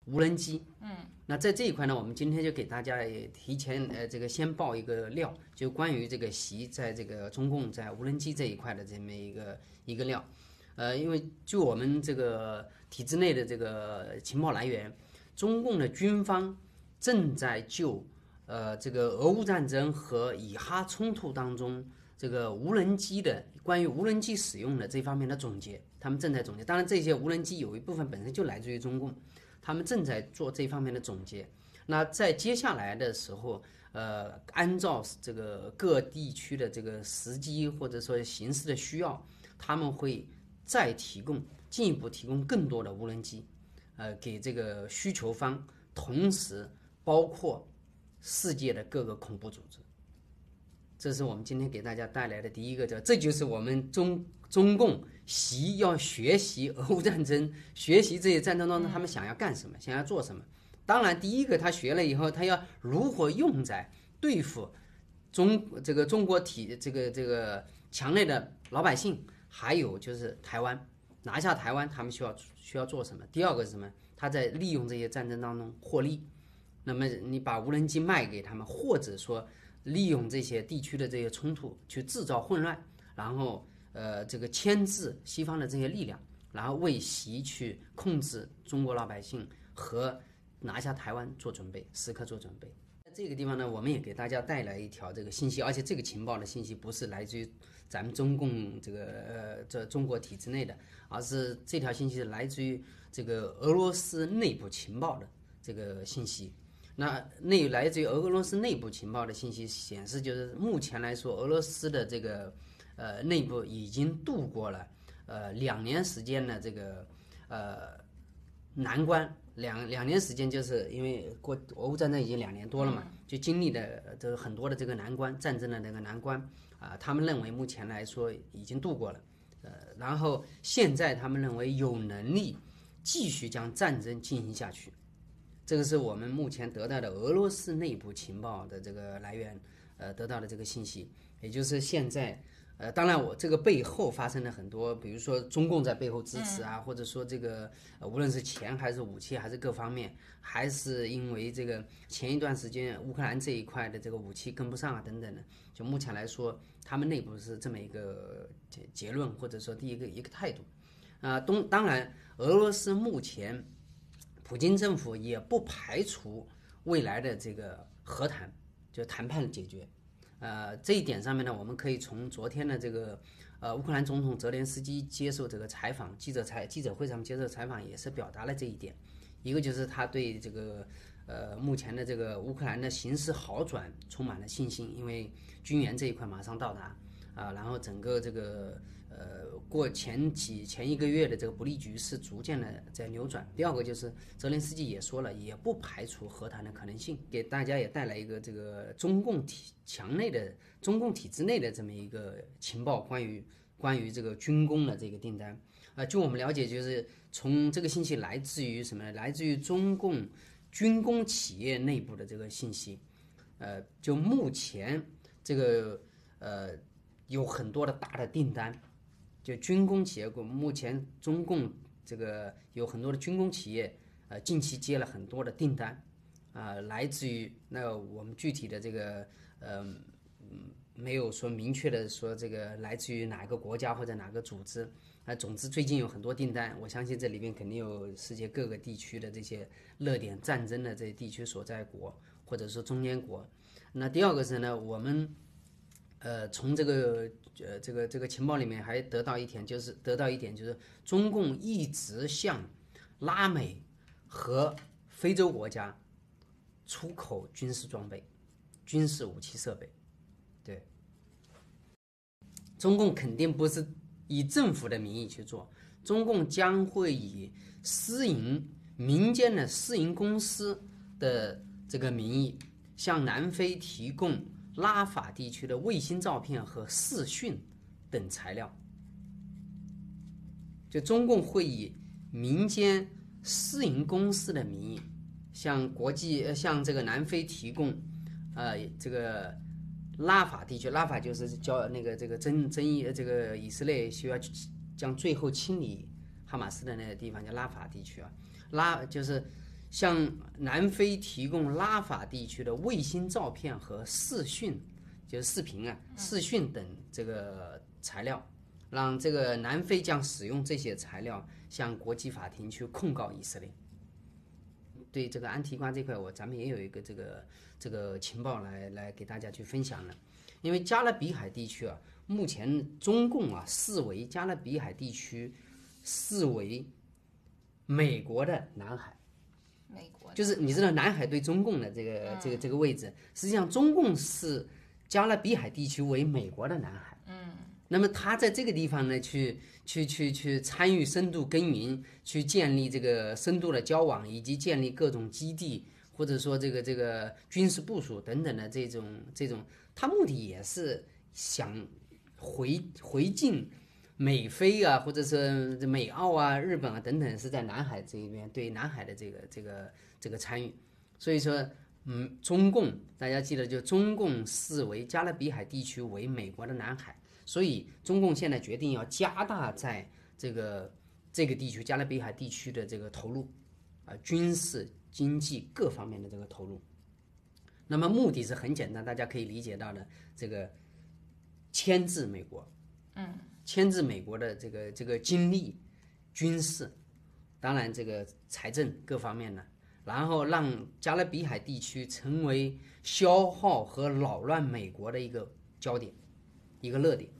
无人机。那在这一块呢，我们今天就给大家也提前这个先爆一个料，就关于这个习在这个中共在无人机这一块的这么一个料。因为就我们这个体制内的这个情报来源，中共的军方正在就这个俄乌战争和以哈冲突当中这个无人机的关于无人机使用的这方面的总结，他们正在总结。当然，这些无人机有一部分本身就来自于中共。他们正在做这方面的总结。那在接下来的时候，按照这个各地区的这个时机或者说形势的需要，他们会再进一步提供更多的无人机，给这个需求方，同时包括世界的各个恐怖组织。这是我们今天给大家带来的第一个，这就是我们中共习要学习俄乌战争，学习这些战争当中他们想要干什么，想要做什么。当然，第一个他学了以后，他要如何用在对付中国这个墙内的老百姓，还有就是台湾，拿下台湾，他们需要做什么？第二个是什么？他在利用这些战争当中获利。那么你把无人机卖给他们，或者说利用这些地区的这些冲突去制造混乱，然后这个牵制西方的这些力量，然后为习去控制中国老百姓和拿下台湾做准备，时刻做准备。在这个地方呢，我们也给大家带来一条这个信息，而且这个情报的信息不是来自于咱们中共这中国体制内的，而是这条信息是来自于这个俄罗斯内部情报的这个信息。那来自于俄罗斯内部情报的信息显示，就是目前来说，俄罗斯的这个内部已经度过了2年时间的这个难关。两年时间，就是因为俄乌战争已经2年多了嘛，就经历了这个很多的这个难关，战争的那个难关啊，他们认为目前来说已经度过了，然后现在他们认为有能力继续将战争进行下去。这个是我们目前得到的俄罗斯内部情报的这个来源，得到的这个信息，也就是现在，当然我这个背后发生了很多，比如说中共在背后支持啊，或者说这个无论是钱还是武器还是各方面，还是因为这个前一段时间乌克兰这一块的这个武器跟不上啊等等的，就目前来说，他们内部是这么一个结论，或者说第一个态度，当然俄罗斯目前。普京政府也不排除未来的这个和谈，就谈判解决。这一点上面呢，我们可以从昨天的这个乌克兰总统泽连斯基接受这个采访，记者会上接受采访也是表达了这一点。一个就是他对这个目前的这个乌克兰的形势好转充满了信心，因为军援这一块马上到达然后整个这个过前一个月的这个不利局势逐渐的在扭转。第二个就是泽连斯基也说了，也不排除和谈的可能性，给大家也带来一个这个中共体制内的这么一个情报，关于这个军工的这个订单。据我们了解，就是从这个信息来自于什么呢？来自于中共军工企业内部的这个信息。就目前这个有很多的大的订单。就军工企业，目前中共这个有很多的军工企业，近期接了很多的订单，来自于那我们具体的这个没有说明确的说这个来自于哪个国家或者哪个组织，总之最近有很多订单，我相信这里面肯定有世界各个地区的这些热点战争的这些地区所在国或者说中间国。那第二个是呢，我们从这个情报里面还得到一点，就是中共一直向拉美和非洲国家出口军事装备、军事武器设备。对，中共肯定不是以政府的名义去做，中共将会以民间的私营公司的这个名义，向南非提供拉法地区的卫星照片和视讯等材料。就中共会以民间私营公司的名义，向这个南非提供这个拉法地区，拉法就是叫那个这个争议，这个以色列需要将最后清理哈马斯的那个地方叫拉法地区就是向南非提供拉法地区的卫星照片和视讯，就是视频啊、视讯等这个材料，让这个南非将使用这些材料向国际法庭去控告以色列。对这个安提瓜这块，咱们也有一个这个情报来给大家去分享了。因为加勒比海地区啊，目前中共啊视为加勒比海地区视为美国的南海。 美国就是你知道南海对中共的这个位置，实际上中共是加勒比海地区为美国的南海。那么他在这个地方呢，去参与深度耕耘，去建立这个深度的交往，以及建立各种基地，或者说这个军事部署等等的这种，他目的也是想回敬美菲啊，或者是美澳啊、日本啊等等，是在南海这一边对南海的这个参与。所以说，中共大家记得，就中共视为加勒比海地区为美国的南海。所以中共现在决定要加大在这个地区加勒比海地区的这个投入，军事、经济各方面的这个投入。那么目的是很简单，大家可以理解到的，这个牵制美国，牵制美国的这个精力、军事，当然这个财政各方面呢，然后让加勒比海地区成为消耗和扰乱美国的一个焦点、一个热点。